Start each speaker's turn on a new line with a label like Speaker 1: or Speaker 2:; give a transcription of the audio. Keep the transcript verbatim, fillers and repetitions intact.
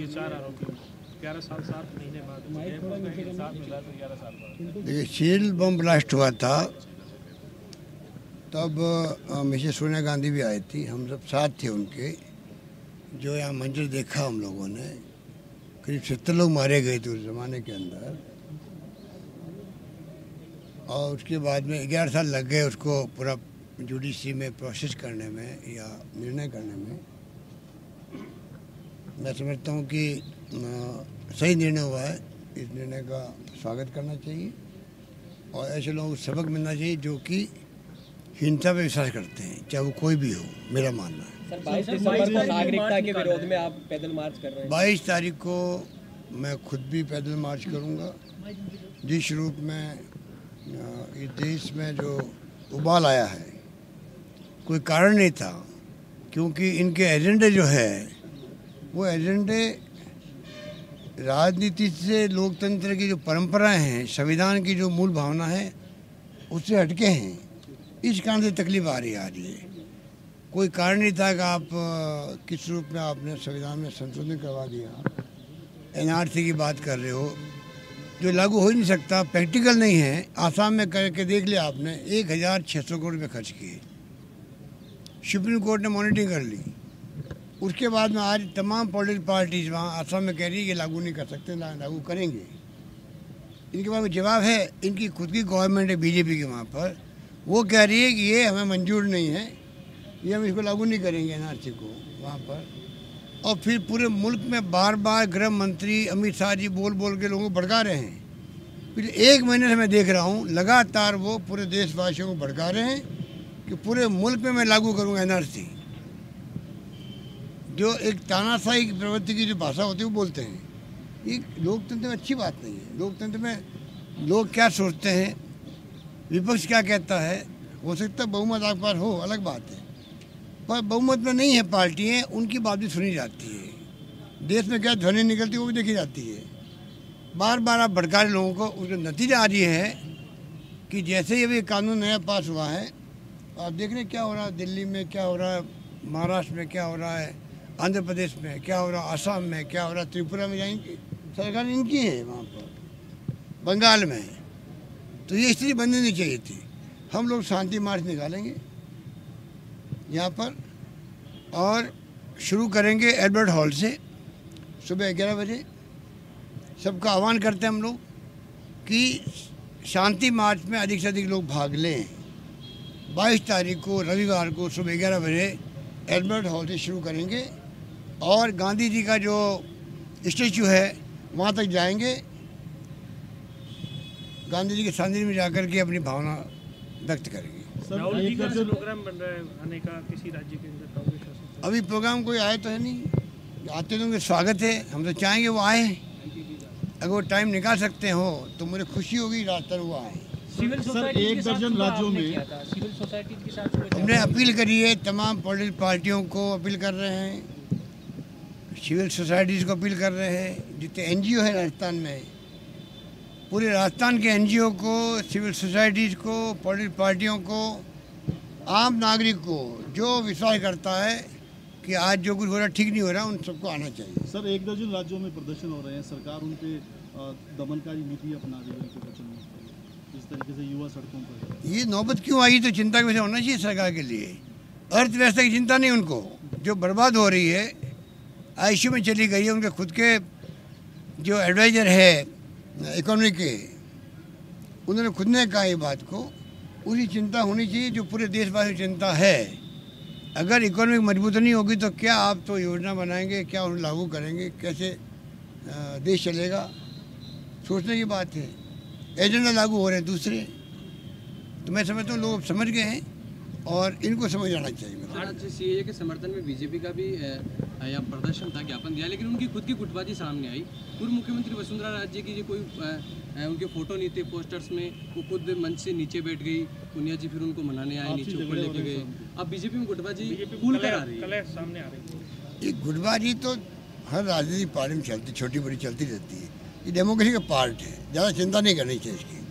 Speaker 1: ये चार आरोपी ग्यारह साल सात महीने बाद साथ मिला तो ग्यारह साल बाद।
Speaker 2: देखिए, शील बम ब्लास्ट हुआ था तब मिसेस सोनिया गांधी भी आई थी, हम सब साथ थे उनके। जो यहाँ मंजर देखा हम लोगों ने, करीब सत्तर लोग मारे गए थे उस ज़माने के अंदर, और उसके बाद में ग्यारह साल लग गए उसको पूरा जुडिशरी में प्रोसेस करने में या निर्णय करने में। मैं समझता हूँ कि सही निर्णय हुआ है। इस निर्णय का स्वागत करना चाहिए और ऐसे लोगों को सबक मिलना चाहिए जो कि हिंसा पे विश्वास करते हैं, चाहे वो कोई भी हो। मेरा मानना है
Speaker 3: सर, बाईस दिसंबर को नागरिकता के विरोध में आप पैदल मार्च कर रहे हैं।
Speaker 2: बाईस तारीख को मैं खुद भी पैदल मार्च करूंगा। जिस रूप में इस देश में जो उबाल आया है, कोई कारण नहीं था, क्योंकि इनके एजेंडे जो है वो एजेंडे राजनीति से, लोकतंत्र की जो परंपराएं हैं, संविधान की जो मूल भावना है, उससे हटके हैं। इस कारण से तकलीफ आ रही आ रही है। कोई कारण नहीं था कि आप किस रूप में आपने संविधान में संशोधन करवा दिया। एनआरसी की बात कर रहे हो जो लागू हो ही नहीं सकता, प्रैक्टिकल नहीं है। आसाम में करके देख लिया आपने, एक हज़ार छः सौ करोड़ रुपये खर्च किए, सुप्रीम कोर्ट ने मॉनिटरिंग कर ली। उसके बाद में आज तमाम पॉलिटिकल पार्टीज वहाँ आसाम में कह रही है कि लागू नहीं कर सकते, ना लागू करेंगे। इनके पास जवाब है, इनकी खुद की गवर्नमेंट है बीजेपी के वहाँ पर, वो कह रही है कि ये हमें मंजूर नहीं है, ये हम इसको लागू नहीं करेंगे एनआरसी को वहाँ पर। और फिर पूरे मुल्क में बार बार गृह मंत्री अमित शाह जी बोल बोल के लोगों को भड़का रहे हैं। फिर एक महीने से मैं देख रहा हूँ लगातार वो पूरे देशवासियों को भड़का रहे हैं कि पूरे मुल्क में मैं लागू करूँगा एनआरसी। जो एक तानाशाही की प्रवृत्ति की जो भाषा होती है वो बोलते हैं। ये लोकतंत्र में अच्छी बात नहीं है। लोकतंत्र में लोग क्या सोचते हैं, विपक्ष क्या कहता है, हो सकता है बहुमत आपके पास हो, अलग बात है, पर बहुमत में नहीं है पार्टियाँ, उनकी बात भी सुनी जाती है। देश में क्या ध्वनि निकलती है वो भी देखी जाती है। बार बार आप भड़का रहे लोगों को, उसका नतीजा आज ये है कि जैसे ही अभी कानून नया पास हुआ है, आप देख रहे हैं क्या हो रहा है, दिल्ली में क्या हो रहा है, महाराष्ट्र में क्या हो रहा है, आंध्र प्रदेश में क्या हो रहा है, आसाम में क्या हो रहा है, त्रिपुरा में जाएंगे, सरकार इनकी है वहाँ पर, बंगाल में। तो ये स्थिति बननी नहीं चाहिए थी। हम लोग शांति मार्च निकालेंगे यहाँ पर और शुरू करेंगे एल्बर्ट हॉल से सुबह ग्यारह बजे। सबका आह्वान करते हैं हम लोग कि शांति मार्च में अधिक से अधिक लोग भाग लें। बाईस तारीख को रविवार को सुबह ग्यारह बजे एल्बर्ट हॉल से शुरू करेंगे और गांधी जी का जो स्टैचू है वहाँ तक जाएंगे। गांधी जी के सानिध्य में जाकर के अपनी भावना व्यक्त करेंगे।
Speaker 1: राहुल जी का प्रोग्राम बन रहा है आने का किसी राज्य के अंदर कांग्रेस शासित?
Speaker 2: अभी प्रोग्राम कोई आए तो है नहीं, आते तो उनके स्वागत है, हम तो चाहेंगे वो आए। अगर वो टाइम निकाल सकते हो तो मुझे खुशी होगी रास्ता वो आए।
Speaker 4: सिविल सोसाइटी एक दर्जन राज्यों में
Speaker 3: सिविल सोसाइटी के साथ
Speaker 2: हमने अपील करी है, तमाम पॉलिटिकल पार्टियों को अपील कर रहे हैं, सिविल सोसाइटीज़ को अपील कर रहे हैं। जितने एनजीओ है राजस्थान में, पूरे राजस्थान के एनजीओ को, सिविल सोसाइटीज़ को, पॉलिटिकल पार्टियों को, आम नागरिक को जो विश्वास करता है कि आज जो कुछ हो रहा ठीक नहीं हो रहा, उन सबको आना चाहिए।
Speaker 4: सर, एक दर्जन राज्यों में प्रदर्शन हो रहे हैं, सरकार उन पे दमनकारी नीति अपना रही है, इस तरीके से युवा सड़कों पर।
Speaker 2: ये नौबत क्यों आई, तो चिंता की वजह होना चाहिए सरकार के लिए। अर्थव्यवस्था की चिंता नहीं उनको, जो बर्बाद हो रही है, आईसीयू में चली गई है। उनके खुद के जो एडवाइज़र है इकोनॉमी के, उन्होंने खुद ने कहा ये बात को, उसी चिंता होनी चाहिए जो पूरे देशवासी की चिंता है। अगर इकोनॉमी मजबूत नहीं होगी तो क्या आप तो योजना बनाएंगे, क्या उन्हें लागू करेंगे, कैसे देश चलेगा, सोचने की बात है। एजेंडा लागू हो रहे हैं दूसरे, तो मैं समझता हूँ लोग समझ गए हैं और इनको समझ आना चाहिए।
Speaker 5: आज सीएए के समर्थन में बीजेपी का भी यहाँ प्रदर्शन था, ज्ञापन दिया, लेकिन उनकी खुद की गुटबाजी सामने आई। पूर्व मुख्यमंत्री वसुंधरा राजे की जो कोई आ, उनके फोटो नहीं थे पोस्टर्स में, वो खुद मंच से नीचे बैठ गई, पुनिया जी फिर उनको मनाने आए, नीचे ऊपर लेके गए। अब बीजेपी में गुटबाजी खुल कर आ रही है,
Speaker 1: सामने आ रही है।
Speaker 2: ये गुटबाजी तो हर राजनीतिक पार्टी में चलती, छोटी बड़ी चलती रहती है। ये डेमोक्रेसी का पार्ट है, ज़्यादा चिंता नहीं करनी चाहिए इसकी।